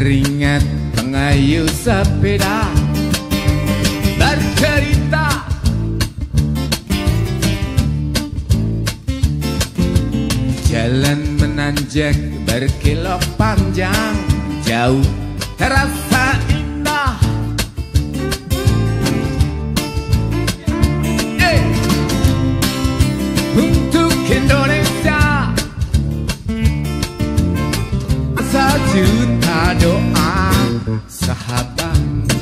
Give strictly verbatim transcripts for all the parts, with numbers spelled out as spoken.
teringat pengayuh sepeda bercerita jalan menanjak berkelok panjang, jauh terasa indah. Hey! Untuk Indonesia sejuta doa sahabat.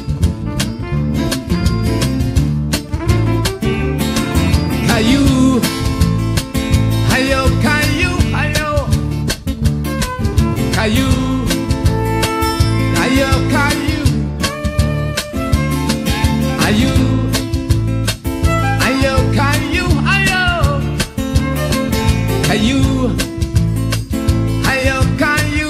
Kayu, hayo kayu, hayo kayu, hayo kayu, ayu, hayo kayu, hayo kayu, hayo kayu.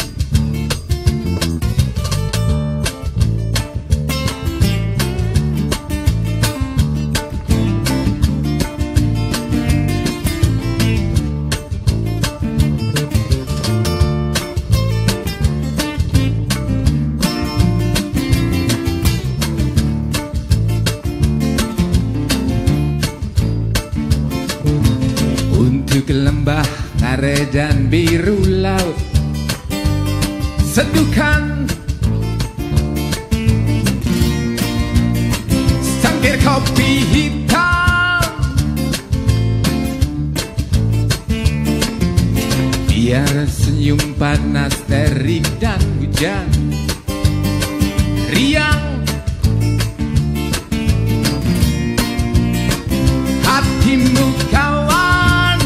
Untuk lembah Ngare dan biru laut, seduhkan secangkir kopi hitam, biar senyum panas terik dan hujan riang hatimu kawan.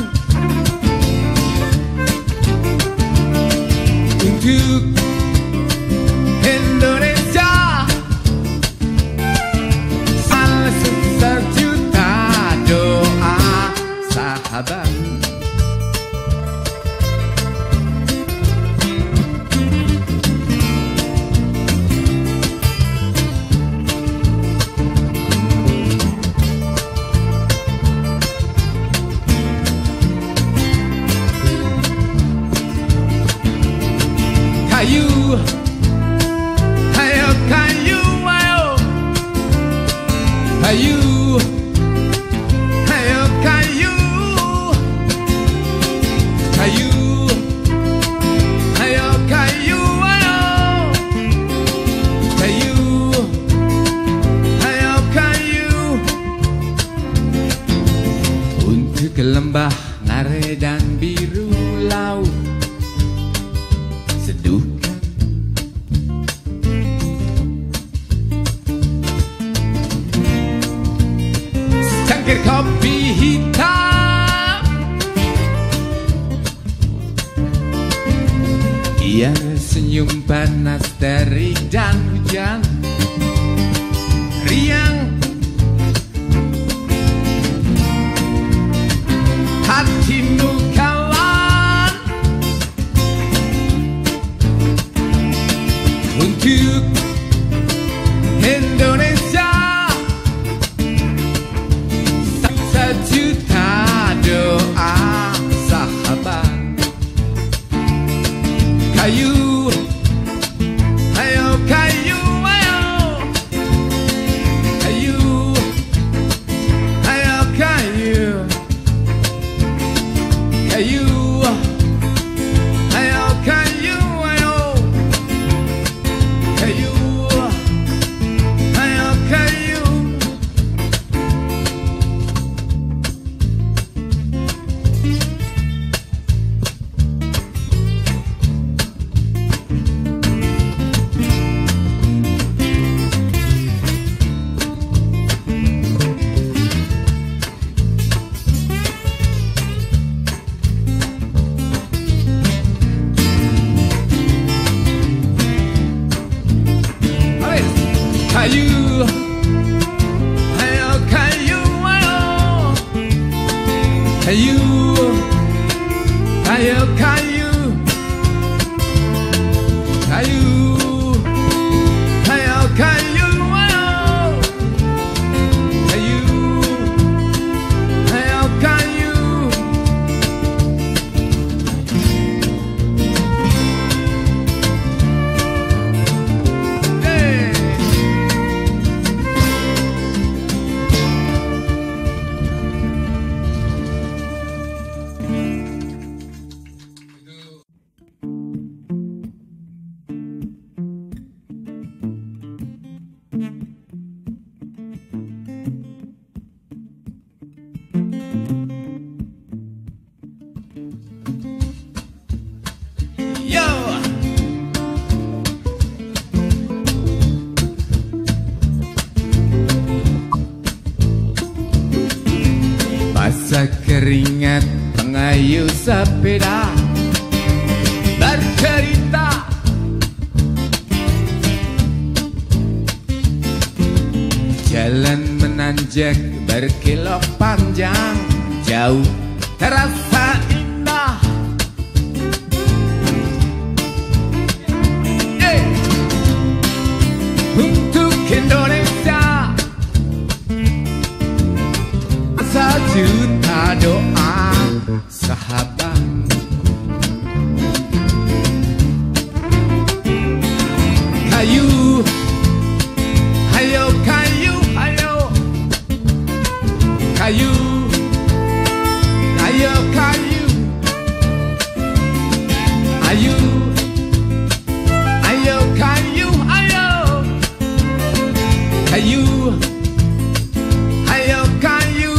Untuk Indonesia salah sejuta doa sahabat. Kayu, hayo kayu, hayo kayu, hayo kayu, kayu, hayo kayu, hayo kayu, hayo kayu. Untuk lembah Ngare dan biru laut, seduhkan secangkir kopi hitam, ia senyum panas terik dan hujan riang hatimu kawan. Untuk Indonesia sejuta doa sahabat. Kayu, hayo kayu, hayo kayu, hayo kayu, kayu, hayo kayu, hayo kayu, hayo kayu. Kayu, hayo kayu, hayo kayu, hayo kayu, kayu, hayo kayu, hayo kayu, hayo kayu. Basah keringat pengayuh sepeda bercerita, jalan menanjak berkelok panjang, jauh terasa indah. Hey! Untuk Indonesia sejuta doa sahabat. Kayu, hayo kayu, hayo kayu, hayo kayu, ayu, hayo kayu, hayo kayu, hayo kayu.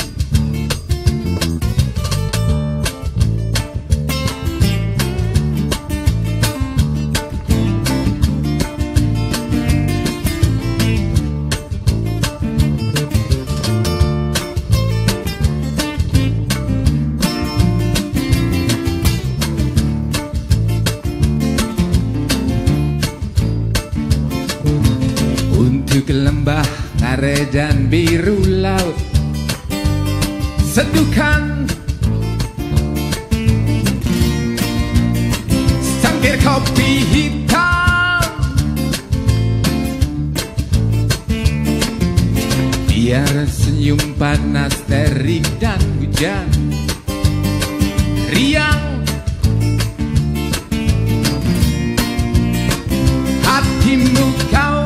Untuk lembah Ngare dan biru laut, seduhkan secangkir kopi hitam, biar senyum panas terik dan hujan riang hatimu kau